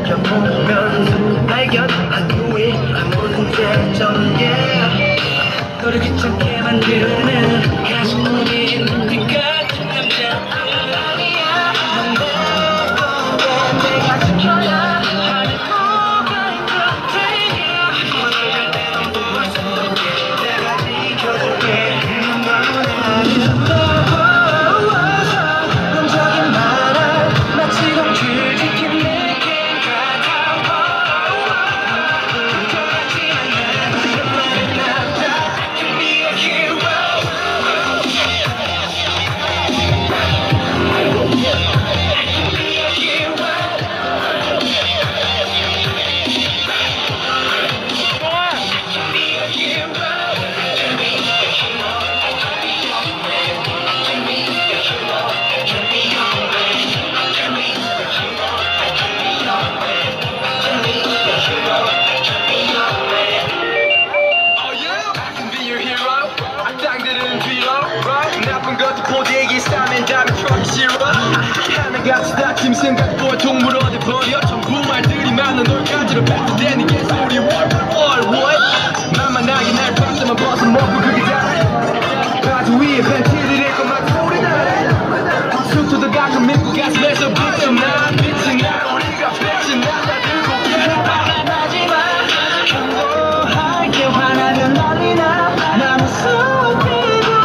지켜보면서 발견한 후에 문제점 너를 귀찮게 만드는 가슴뿐인 눈빛 같은 남자 아니야. 넌 내 내가 지켜야 하는 뭐가 있는데야 문을 열 때 넌 볼 수 없게 내가 지켜줄게. 감정이 많아 마치 공주 지킨 느낌 같아. 그렇지만 난 그만은 남자 can be a hero. 나쁜 것도 보대기 싸면 다음에 트럭이 싫어. 하나같이 다짐 생각 보통 물어대버려. 전부 말들이 많아 널 가지러 뱉어대는 개소리. What? 만만하게 날 봤으면 벗어먹고 그게 다. 바지 위에 팬티를 입고 막 소리나. 수트도 가끔 입고 가슴에서 빛이 나. 빛이 나 우리가 빛이 나. 들고 하지마 경고할게. 화나면 난리나. 나 무서워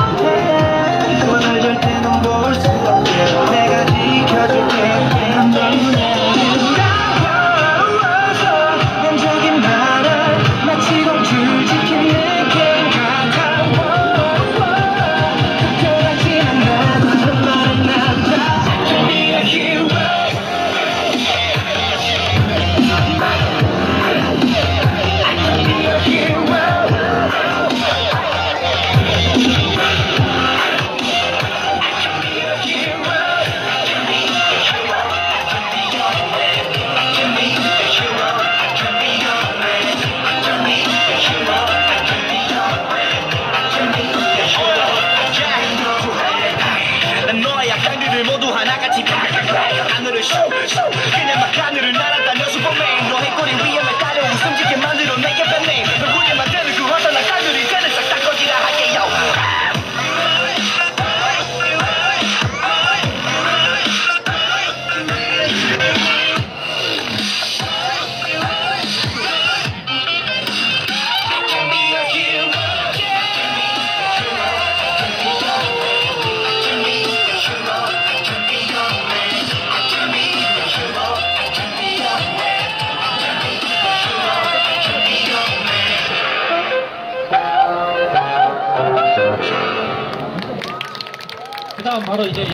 모두 하나같이 하늘을 슈 그냥 막 하늘을 날아다녀 슈퍼맨. 너의 꼬리 위에 매달려 웃음 짓게 만들어 내게 뱉네. 얼굴에 만드는 그 화산한 깔들이 쟤는 싹 다 꺼지라 할게요. 그 다음 바로 이제